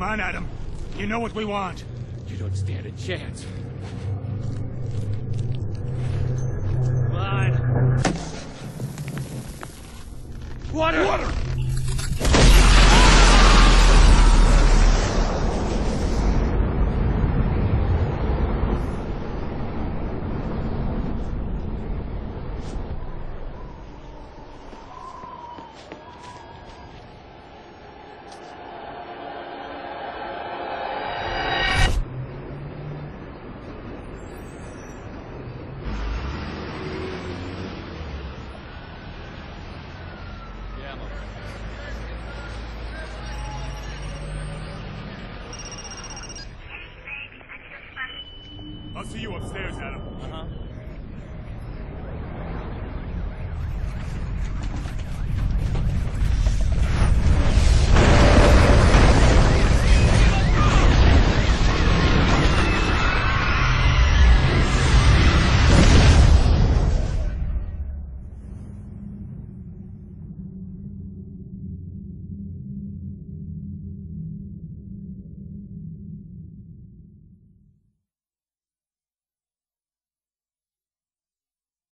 on, Adam. You know what we want. You don't stand a chance. Come on. Water! Water! I'll see you upstairs, Adam. Uh-huh.